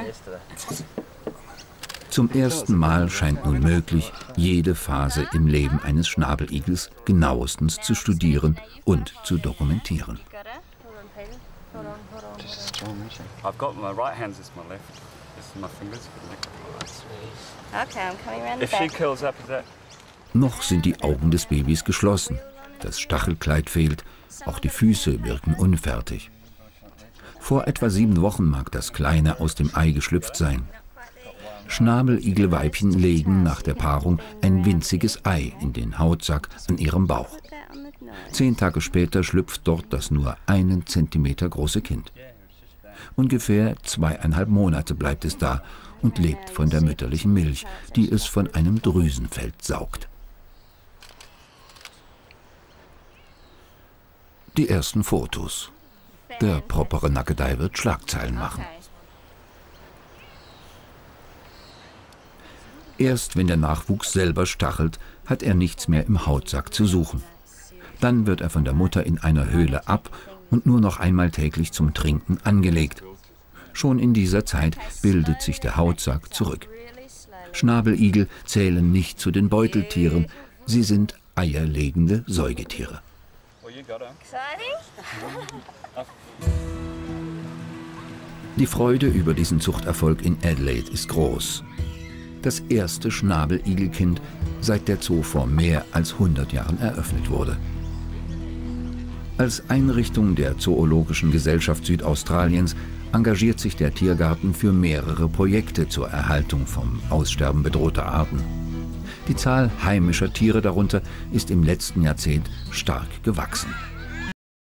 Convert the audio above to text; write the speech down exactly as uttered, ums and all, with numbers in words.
Zum ersten Mal scheint nun möglich, jede Phase im Leben eines Schnabeligels genauestens zu studieren und zu dokumentieren. Noch sind die Augen des Babys geschlossen. Das Stachelkleid fehlt, auch die Füße wirken unfertig. Vor etwa sieben Wochen mag das Kleine aus dem Ei geschlüpft sein. Schnabeligelweibchen legen nach der Paarung ein winziges Ei in den Hautsack an ihrem Bauch. Zehn Tage später schlüpft dort das nur einen Zentimeter große Kind. Ungefähr zweieinhalb Monate bleibt es da und lebt von der mütterlichen Milch, die es von einem Drüsenfeld saugt. Die ersten Fotos. Der propere Nackedei wird Schlagzeilen machen. Erst wenn der Nachwuchs selber stachelt, hat er nichts mehr im Hautsack zu suchen. Dann wird er von der Mutter in einer Höhle ab und nur noch einmal täglich zum Trinken angelegt. Schon in dieser Zeit bildet sich der Hautsack zurück. Schnabeligel zählen nicht zu den Beuteltieren, sie sind eierlegende Säugetiere. Die Freude über diesen Zuchterfolg in Adelaide ist groß. Das erste Schnabeligelkind, seit der Zoo vor mehr als hundert Jahren eröffnet wurde. Als Einrichtung der Zoologischen Gesellschaft Südaustraliens engagiert sich der Tiergarten für mehrere Projekte zur Erhaltung vom Aussterben bedrohter Arten. Die Zahl heimischer Tiere darunter ist im letzten Jahrzehnt stark gewachsen.